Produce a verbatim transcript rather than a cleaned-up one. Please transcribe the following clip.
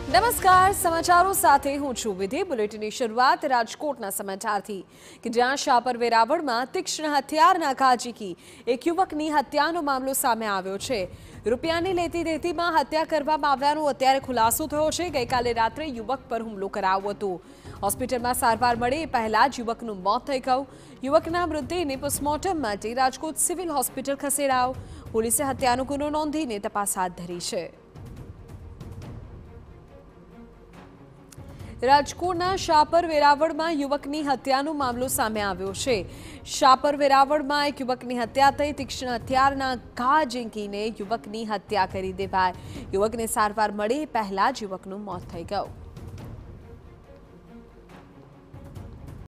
નમસ્કાર સમાચારો સાથે હું છું વિધિ। બુલેટિનની શરૂઆત રાજકોટના સમાચારથી કે જ્યાં શાપર વેરાવળમાં તીક્ષ્ણ હથિયારના ઘા ઝીકી એક યુવકની હત્યાનો મામલો સામે આવ્યો છે। રૂપિયાની લેતી દેતીમાં હત્યા કરવામાં આવ્યાનો અત્યારે ખુલાસો થયો છે। ગઈકાલે રાત્રે યુવક પર હુમલો કરાયો હતો। હોસ્પિટલમાં સારવાર મળે એ પહેલા જ યુવકનું મોત થઈ ગયું। યુવકના મૃતદેહને પોસ્ટમોર્ટમ માટે રાજકોટ સિવિલ હોસ્પિટલ ખસેડાયો। પોલીસે હત્યાનો ગુનો નોંધીને તપાસ હાથ ધરી છે। રાજકોટના શાપર વેરાવળમાં યુવકની હત્યાનો મામલો સામે આવ્યો છે। શાપર વેરાવળમાં એક યુવકની હત્યા થઈ। તીક્ષ્ણ હથિયારના ઘા ઝીંકીને યુવકની હત્યા કરી દેવાઈ। યુવકને સારવાર મળે એ પહેલા જ યુવકનું મોત થઈ ગયું।